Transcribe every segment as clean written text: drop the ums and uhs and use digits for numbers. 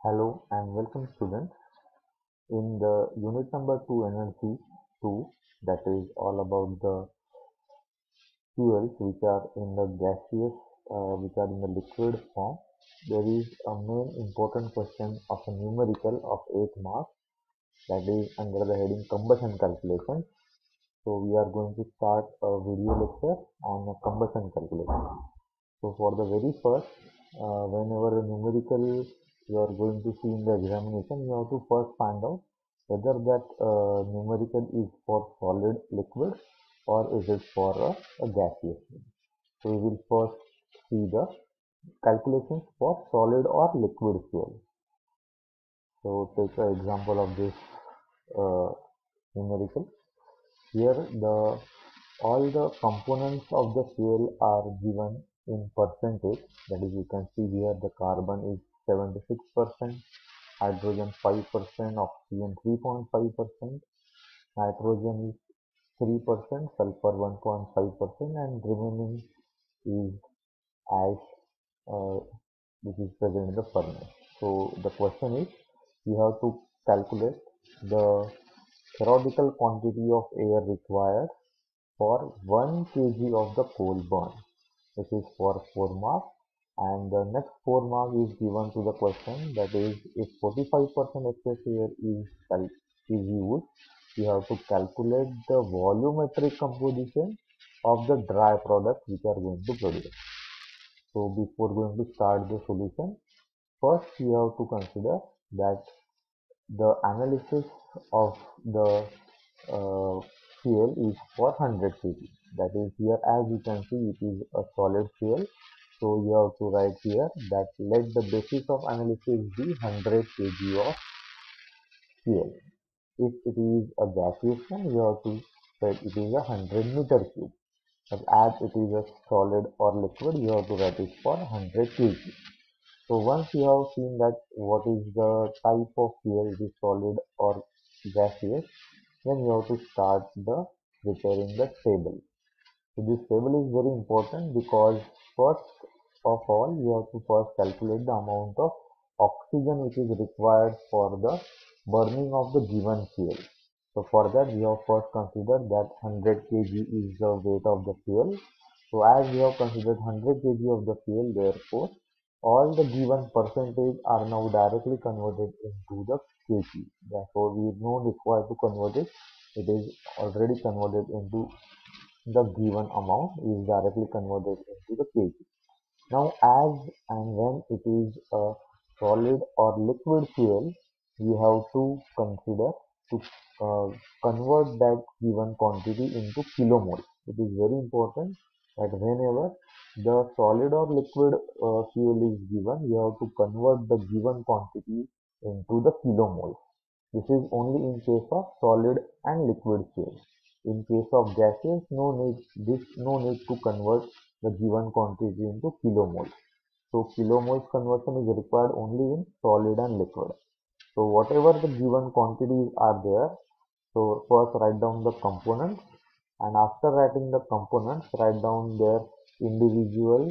Hello and welcome students. In the unit number 2 energy 2, that is all about the fuels which are in the gaseous, which are in the liquid form. There is a main important question of a numerical of 8 marks, that is under the heading combustion calculation. So we are going to start a video lecture on a combustion calculation. So for the very first, whenever a numerical you are going to see in the examination, you have to first find out whether that numerical is for solid liquid or is it for a gaseous. So we will first see the calculations for solid or liquid fuel. So take an example of this numerical. Here all the components of the fuel are given in percentage. That is, you can see here the carbon is 76%, hydrogen 5%, oxygen 3.5%, nitrogen is 3%, sulfur 1.5%, and remaining is ash, which is present in the furnace. So the question is, you have to calculate the theoretical quantity of air required for 1 kg of the coal burn. This is for 4 marks, and the next 4 mark is given to the question, that is, if 45% excess air is used, you have to calculate the volumetric composition of the dry products which are going to produce. So before going to start the solution, first you have to consider that the analysis of the fuel is for 100 kg. That is, here as you can see it is a solid fuel. So you have to write here that let the basis of analysis be 100 kg of fuel. If it is a gaseous one, you have to write it is a 100 meter cube. But as it is a solid or liquid, you have to write it for 100 kg. So once you have seen that what is the type of fuel, it is solid or gaseous, then you have to start preparing the table. So this table is very important because first of all you have to first calculate the amount of oxygen which is required for the burning of the given fuel. So for that we have first considered that 100 kg is the weight of the fuel. So as we have considered 100 kg of the fuel, therefore all the given percentage are now directly converted into the kg. Therefore we no require to convert it. It is already converted into the given amount is directly converted into the kg. Now as and when it is a solid or liquid fuel, you have to consider to convert that given quantity into kilomole. It is very important that whenever the solid or liquid fuel is given, you have to convert the given quantity into the kilomole. This is only in case of solid and liquid fuel. In case of gaseous, no need to convert the given quantity into kilomole. So kilomoles conversion is required only in solid and liquid. So whatever the given quantities are there, so first write down the components, and after writing the components, write down their individual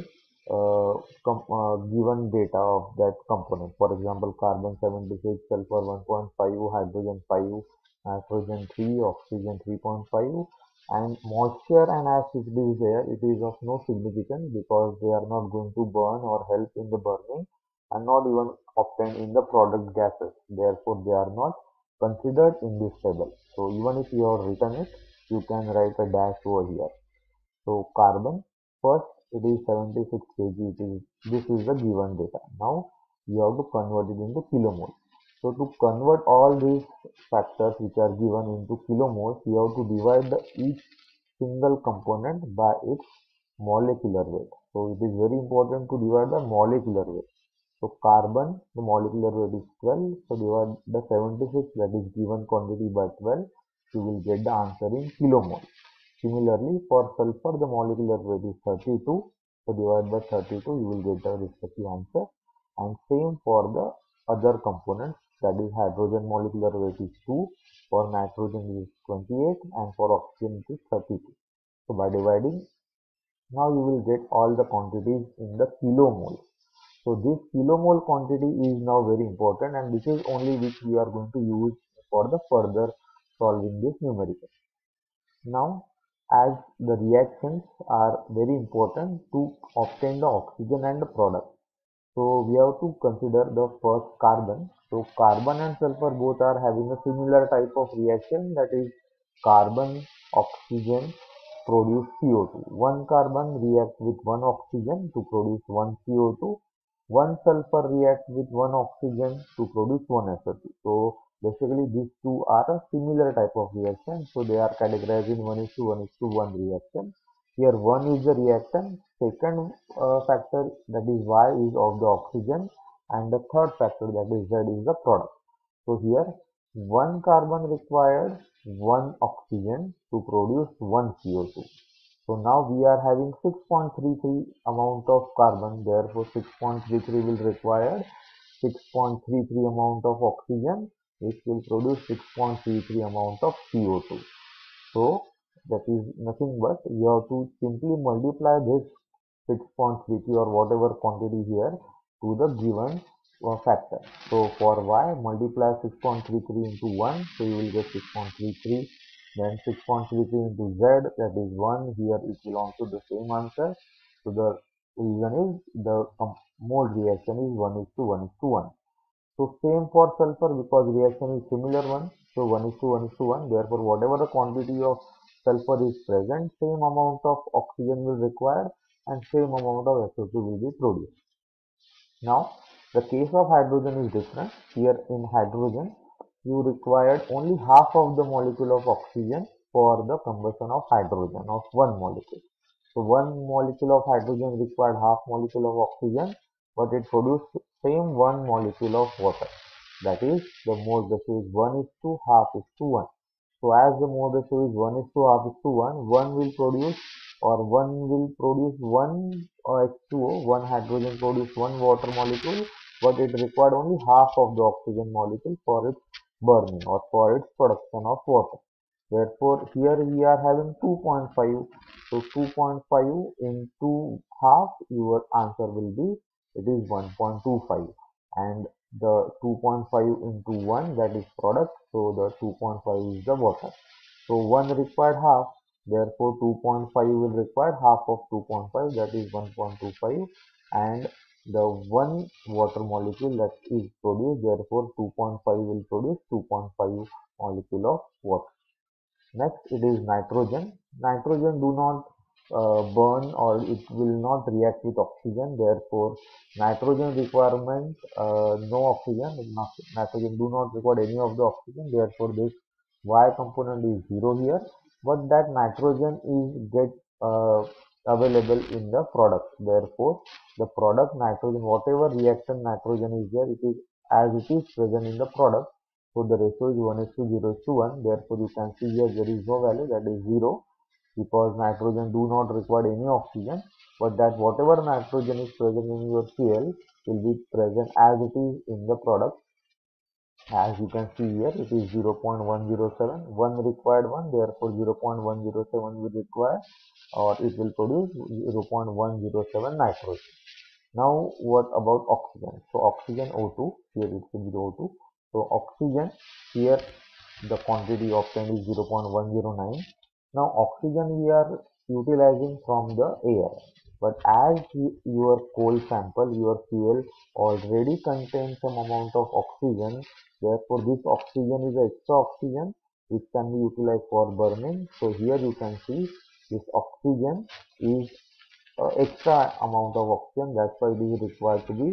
given data of that component. For example, carbon 76, sulfur 1.5, hydrogen 5, nitrogen 3, oxygen 3.5, and moisture and ash if it is there, it is of no significance because they are not going to burn or help in the burning and not even obtained in the product gases. Therefore, they are not considered in this table. So even if you have written it, you can write a dash over here. So carbon, first it is 76 kg. This is the given data. Now you have to convert it into kilomole. So to convert all these factors which are given into kilomoles, you have to divide each single component by its molecular weight. So it is very important to divide the molecular weight. So carbon, the molecular weight is 12. So divide the 76, that is given quantity, by 12. You will get the answer in kilomole. Similarly, for sulfur, the molecular weight is 32. So divide by 32, you will get the respective answer. And same for the other components, that is hydrogen molecular weight is 2, for nitrogen is 28, and for oxygen it is 32. So by dividing, now you will get all the quantities in the kilomole. So this kilomole quantity is now very important, and this is only which we are going to use for the further solving this numerical. Now, as the reactions are very important to obtain the oxygen and the product, so we have to consider the first carbon. So carbon and sulfur both are having a similar type of reaction, that is carbon oxygen produce CO2. One carbon reacts with one oxygen to produce one CO2. One sulfur reacts with one oxygen to produce one SO2. So basically these two are a similar type of reaction. So they are categorized in 1:1:1 reaction. Here 1 is the reactant, second factor, that is Y, is of the oxygen, and the third factor, that is Z, is the product. So here one carbon required one oxygen to produce one CO2. So now we are having 6.33 amount of carbon, therefore 6.33 will require 6.33 amount of oxygen, which will produce 6.33 amount of CO2. So that is nothing but you have to simply multiply this 6.33 or whatever quantity here to the given factor. So for Y, multiply 6.33 into 1, so you will get 6.33. Then 6.33 into Z, that is 1. Here it belongs to the same answer. So the reason is the mole reaction is 1:1:1. So same for sulfur, because reaction is similar one. So 1:1:1. Therefore, whatever the quantity of sulfur is present, same amount of oxygen will require and same amount of SO2 will be produced. Now, the case of hydrogen is different. Here in hydrogen, you required only half of the molecule of oxygen for the combustion of hydrogen of one molecule. So one molecule of hydrogen required half molecule of oxygen, but it produced same one molecule of water. That is, the mole ratio is 1:1/2. So as the mole ratio is 1:1/2, one will produce one H2O, one hydrogen produce one water molecule, but it required only half of the oxygen molecule for its burning or for its production of water. Therefore, here we are having 2.5. So 2.5 into half, your answer will be, it is 1.25. And the 2.5 into 1, that is product. So the 2.5 is the water. So 1 required half. Therefore 2.5 will require half of 2.5, that is 1.25, and the one water molecule that is produced, therefore 2.5 will produce 2.5 molecule of water. Next, it is nitrogen. Nitrogen do not burn, or it will not react with oxygen. Therefore, nitrogen requirement, no oxygen. Nitrogen do not require any of the oxygen. Therefore, this Y component is 0 here. But that nitrogen is available in the product. Therefore, the product nitrogen, whatever reaction nitrogen is there, it is as it is present in the product. So the ratio is 1:0:1. Therefore, you can see here there is no value, that is 0, because nitrogen do not require any oxygen. But that whatever nitrogen is present in your Cl will be present as it is in the product. As you can see here, it is 0.107. 1 required one, therefore 0.107 will require, or it will produce 0.107 nitrogen. Now, what about oxygen? So oxygen O2, here it should be O2. So oxygen, here the quantity obtained is 0.109. Now oxygen we are utilizing from the air, but as your coal sample, your fuel already contains some amount of oxygen, therefore this oxygen is extra oxygen which can be utilized for burning. So here you can see this oxygen is extra amount of oxygen, that's why it is required to be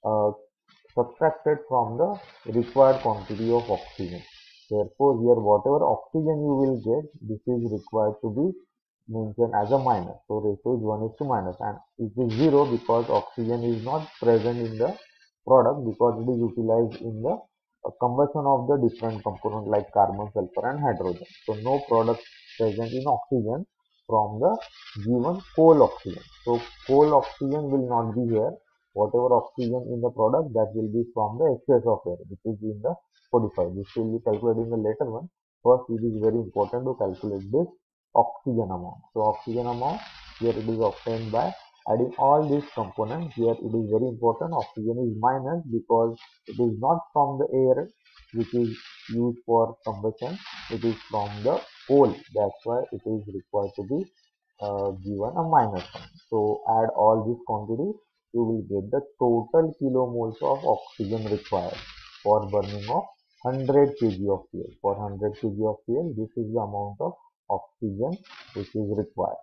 subtracted from the required quantity of oxygen. Therefore, here whatever oxygen you will get, this is required to be mentioned as a minus. So ratio is 1:-, and it is 0 because oxygen is not present in the product, because it is utilized in the combustion of the different component like carbon, sulfur and hydrogen. So no product present in oxygen from the given coal oxygen. So coal oxygen will not be here. Whatever oxygen in the product, that will be from the excess of air, which is in the 45. This will be calculated in the later one. First, it is very important to calculate this oxygen amount. So oxygen amount, here it is obtained by Adding all these components here, it is very important. Oxygen is minus because it is not from the air which is used for combustion. It is from the coal. That's why it is required to be given a minus sign. So add all these quantities, you will get the total kilomoles of oxygen required for burning of 100 kg of fuel. For 100 kg of fuel, this is the amount of oxygen which is required.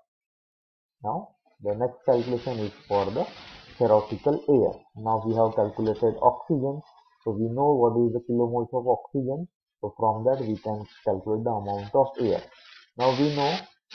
Now, the next calculation is for the theoretical air. Now we have calculated oxygen, so we know what is the kilomoles of oxygen. So from that we can calculate the amount of air. Now we know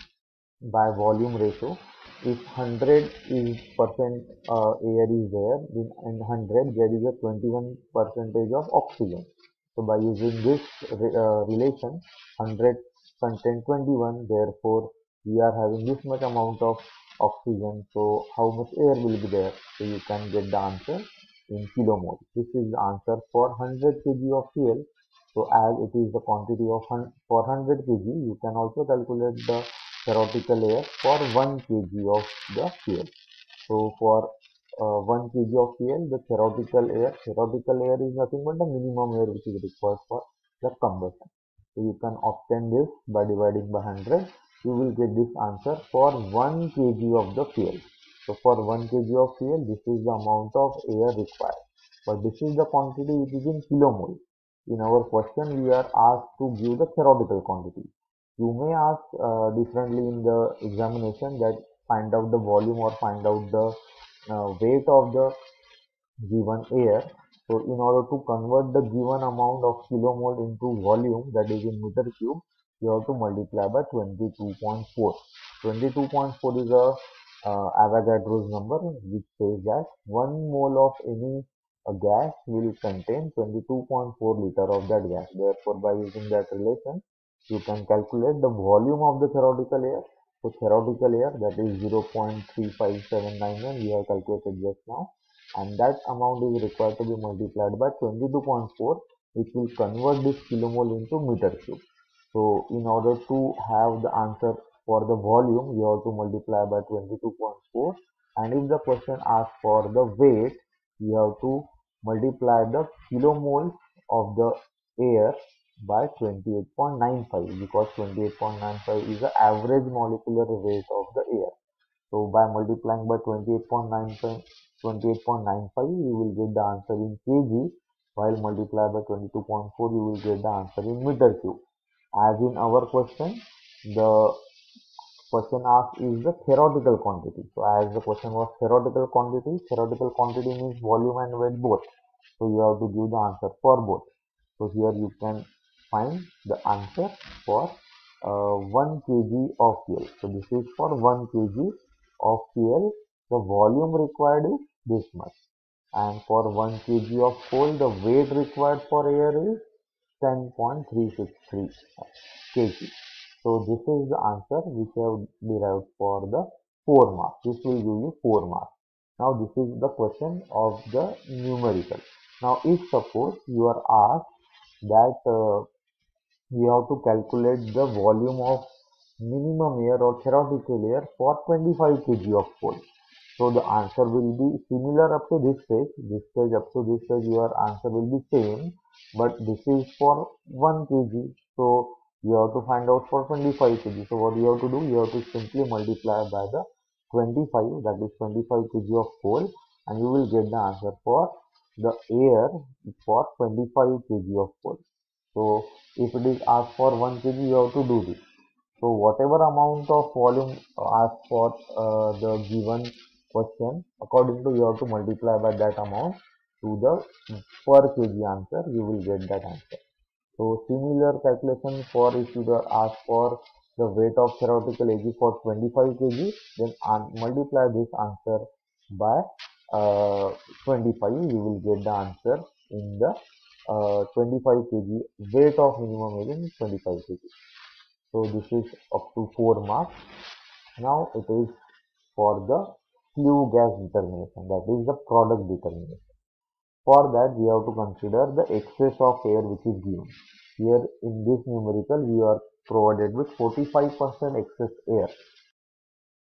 by volume ratio, if 100 is percent air is there, then in 100 there is a 21 percentage of oxygen. So by using this relation, 100 contain 21, therefore we are having this much amount of oxygen. So how much air will be there? So you can get the answer in kilomole. This is the answer for 100 kg of fuel. So as it is the quantity of for 100 kg, you can also calculate the theoretical air for 1 kg of the fuel. So for 1 kg of fuel, the theoretical air is nothing but the minimum air which is required for the combustion. So you can obtain this by dividing by 100. You will get this answer for 1 kg of the fuel. So for 1 kg of fuel, this is the amount of air required. But this is the quantity which is in kilomole. In our question, we are asked to give the theoretical quantity. You may ask differently in the examination that find out the volume or find out the weight of the given air. So in order to convert the given amount of kilomole into volume, that is in meter cube, you have to multiply by 22.4. 22.4 is a Avogadro's number, which says that 1 mole of any gas will contain 22.4 liter of that gas. Therefore, by using that relation, you can calculate the volume of the theoretical air. So theoretical air, that is 0.35791, we have calculated just now, and that amount is required to be multiplied by 22.4, which will convert this kilomole into meter cube. So in order to have the answer for the volume, you have to multiply by 22.4, and if the question asks for the weight, you have to multiply the kilomoles of the air by 28.95, because 28.95 is the average molecular weight of the air. So by multiplying by 28.95, you will get the answer in kg, while multiply by 22.4, you will get the answer in meter cube. As in our question, the question asked is the theoretical quantity. So as the question was theoretical quantity means volume and weight both. So you have to give the answer for both. So here you can find the answer for 1 kg of fuel. So this is for 1 kg of fuel. The volume required is this much. And for 1 kg of coal, the weight required for air is 10.363 kg. So this is the answer which I have derived for the 4 marks. This will give you 4 marks. Now this is the question of the numerical. Now if suppose you are asked that you have to calculate the volume of minimum air or theoretical air for 25 kg of coal. So the answer will be similar up to this stage. Up to this stage, your answer will be same, but this is for 1 kg. So you have to find out for 25 kg. So what you have to do? You have to simply multiply by the 25, that is 25 kg of coal, and you will get the answer for the air for 25 kg of coal. So if it is asked for 1 kg, you have to do this. So whatever amount of volume asked for the given question, according to you have to multiply by that amount to the per kg answer, you will get that answer. So similar calculation for if you are asked for the weight of theoretical Ag for 25 kg, then multiply this answer by 25, you will get the answer in the 25 kg weight of minimum Ag in 25 kg. So this is up to 4 marks. Now it is for the flue gas determination, that is the product determination. For that we have to consider the excess of air which is given. Here in this numerical we are provided with 45% excess air.